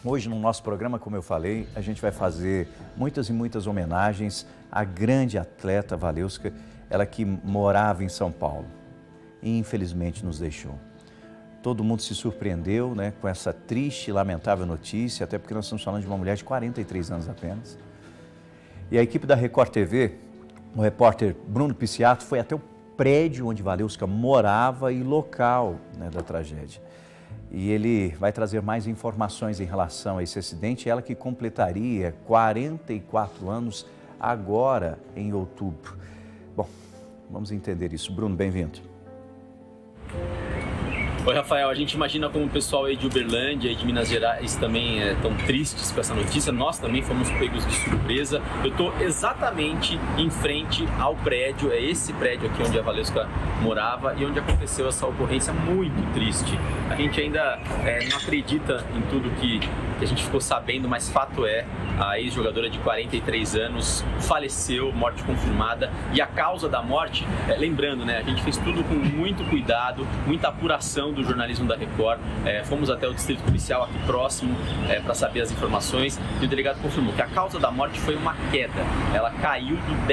Hoje no nosso programa, como eu falei, a gente vai fazer muitas e muitas homenagens à grande atleta Walewska, ela que morava em São Paulo e infelizmente nos deixou. Todo mundo se surpreendeu, né, com essa triste e lamentável notícia, até porque nós estamos falando de uma mulher de 43 anos apenas. E a equipe da Record TV, o repórter Bruno Pisciato, foi até o prédio onde Walewska morava e local, né, da tragédia. E ele vai trazer mais informações em relação a esse acidente, ela que completaria 44 anos agora em outubro. Bom, vamos entender isso. Bruno, bem-vindo. Oi, Rafael, a gente imagina como o pessoal aí de Uberlândia e de Minas Gerais também estão tristes com essa notícia. Nós também fomos pegos de surpresa. Eu estou exatamente em frente ao prédio, é esse prédio aqui onde a Walewska morava e onde aconteceu essa ocorrência muito triste. A gente ainda não acredita em tudo que a gente ficou sabendo, mas fato é, a ex-jogadora de 43 anos faleceu, morte confirmada, e a causa da morte, lembrando, né, a gente fez tudo com muito cuidado, muita apuração do jornalismo da Record, fomos até o distrito policial aqui próximo para saber as informações, e o delegado confirmou que a causa da morte foi uma queda, ela caiu do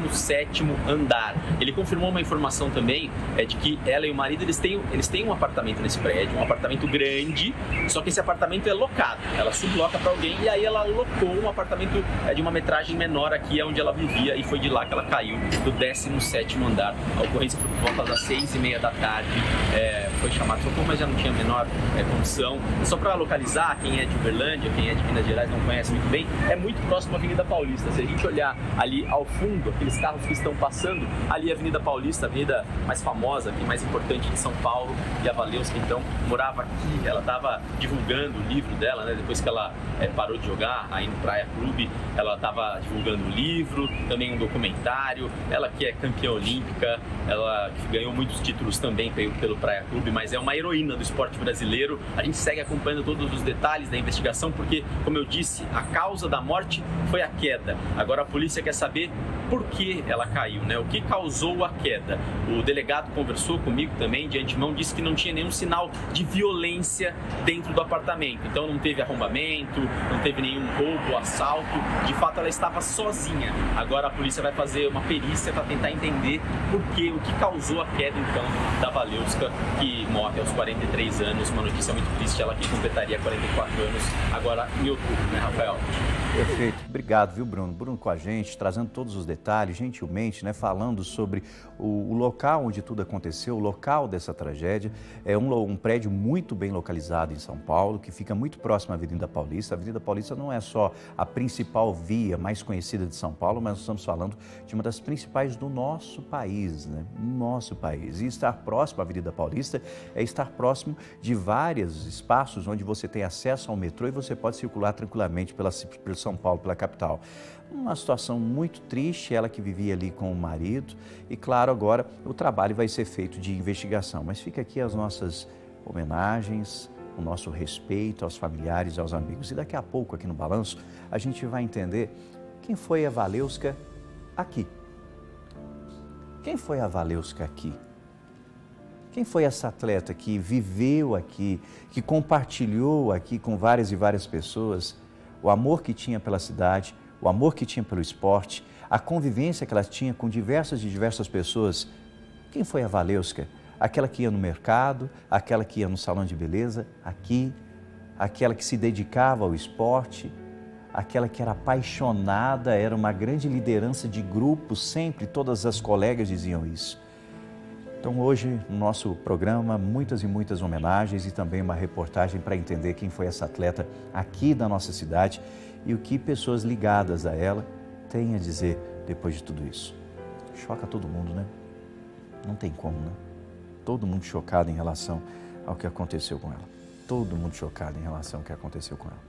17º andar. Ele confirmou uma informação também, de que ela e o marido, eles têm um apartamento nesse prédio, um apartamento grande, só que esse apartamento é locado, ela subloca para alguém e aí ela alocou um apartamento de uma metragem menor aqui, onde ela vivia, e foi de lá que ela caiu, do 17º andar. A ocorrência foi por volta das 6h30 da tarde, foi chamado socorro, mas já não tinha a menor condição. Só para localizar, quem é de Uberlândia, quem é de Minas Gerais não conhece muito bem, é muito próximo à Avenida Paulista. Se a gente olhar ali ao fundo, aqueles carros que estão passando, ali a Avenida Paulista, a avenida mais famosa, aqui, mais importante de São Paulo, e a Walewska então morava aqui. Ela estava divulgando o livro dela, né, depois que ela parou de jogar aí no Praia Clube, ela estava divulgando um livro, também um documentário, ela que é campeã olímpica, ela ganhou muitos títulos também pelo Praia Clube, mas é uma heroína do esporte brasileiro. A gente segue acompanhando todos os detalhes da investigação, porque, como eu disse, a causa da morte foi a queda. Agora a polícia quer saber por que ela caiu, né? O que causou a queda. O delegado conversou comigo também, de antemão, disse que não tinha nenhum sinal de violência dentro do apartamento, então não teve arrombamento, não teve nenhum roubo, assalto, de fato ela estava sozinha. Agora a polícia vai fazer uma perícia para tentar entender o que causou a queda então da Walewska, que morre aos 43 anos, uma notícia muito triste, ela que completaria 44 anos agora em outubro, né, Rafael? Perfeito, obrigado, viu, Bruno? Bruno com a gente, trazendo todos os detalhes, gentilmente, né, falando sobre o local onde tudo aconteceu, o local dessa tragédia. É um prédio muito bem localizado em São Paulo, que fica muito próximo à Avenida Paulista. A Avenida Paulista não é só a principal via mais conhecida de São Paulo, mas nós estamos falando de uma das principais do nosso país, né? Nosso país. E estar próximo à Avenida Paulista é estar próximo de vários espaços onde você tem acesso ao metrô e você pode circular tranquilamente pelo São Paulo, pela capital. Uma situação muito triste, ela que vivia ali com o marido, e claro, agora o trabalho vai ser feito de investigação, mas fica aqui as nossas homenagens, o nosso respeito aos familiares e aos amigos. E daqui a pouco, aqui no Balanço, a gente vai entender quem foi a Walewska aqui. Quem foi a Walewska aqui? Quem foi essa atleta que viveu aqui, que compartilhou aqui com várias e várias pessoas o amor que tinha pela cidade, o amor que tinha pelo esporte, a convivência que ela tinha com diversas pessoas? Quem foi a Walewska? Aquela que ia no mercado, aquela que ia no salão de beleza, aqui, aquela que se dedicava ao esporte, aquela que era apaixonada, era uma grande liderança de grupo, sempre todas as colegas diziam isso. Então hoje, no nosso programa, muitas e muitas homenagens e também uma reportagem para entender quem foi essa atleta aqui da nossa cidade e o que pessoas ligadas a ela têm a dizer depois de tudo isso. Choca todo mundo, né? Não tem como, né? Todo mundo chocado em relação ao que aconteceu com ela. Todo mundo chocado em relação ao que aconteceu com ela.